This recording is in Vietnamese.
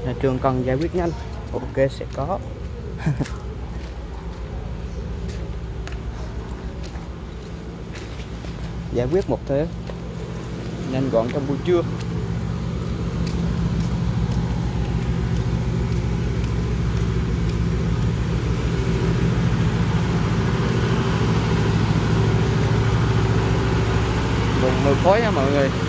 Nhà trường cần giải quyết nhanh, ok sẽ có. Giải quyết một thế nhanh gọn trong buổi trưa. Vùng mưa khói nha mọi người.